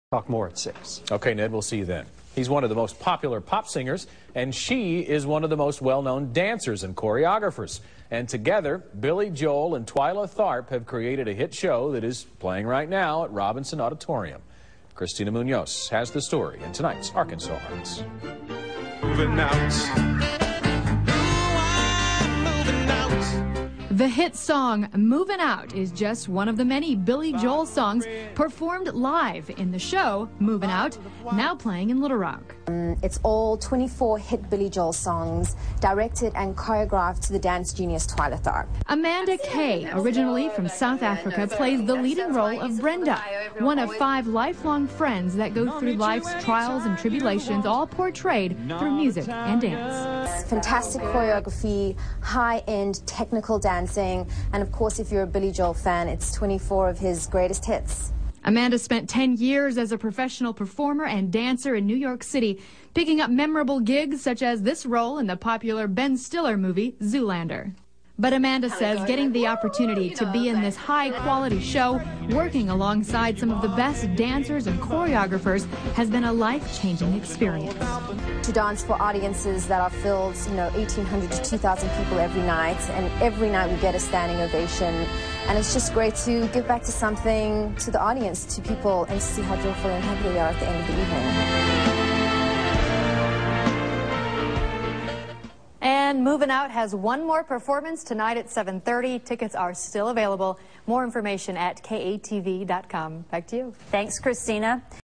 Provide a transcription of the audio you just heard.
Talk more at 6. Okay, Ned, we'll see you then. He's one of the most popular pop singers, and she is one of the most well-known dancers and choreographers. And together, Billy Joel and Twyla Tharp have created a hit show that is playing right now at Robinson Auditorium. Christina Munoz has the story in tonight's Arkansas Hearts. Moving out. The hit song Movin' Out is just one of the many Billy Joel songs performed live in the show Movin' Out, now playing in Little Rock. It's all 24 hit Billy Joel songs, directed and choreographed to the dance genius Twyla Tharp. Amanda Kay, originally from South Africa, plays the leading role of Brenda, one of 5 lifelong friends that go through life's trials and tribulations, all portrayed through music and dance. Fantastic choreography, high-end technical dancing, and of course, if you're a Billy Joel fan, it's 24 of his greatest hits. Amanda spent 10 years as a professional performer and dancer in New York City, picking up memorable gigs such as this role in the popular Ben Stiller movie, Zoolander. But Amanda says getting the opportunity to be in this high-quality show, working alongside some of the best dancers and choreographers, has been a life-changing experience. To dance for audiences that are filled, 1,800 to 2,000 people every night, and every night we get a standing ovation. And it's just great to give back to something, to the audience, to people, and to see how joyful and happy they are at the end of the evening. And Movin' Out has one more performance tonight at 7:30. Tickets are still available. More information at katv.com. Back to you. Thanks, Christina.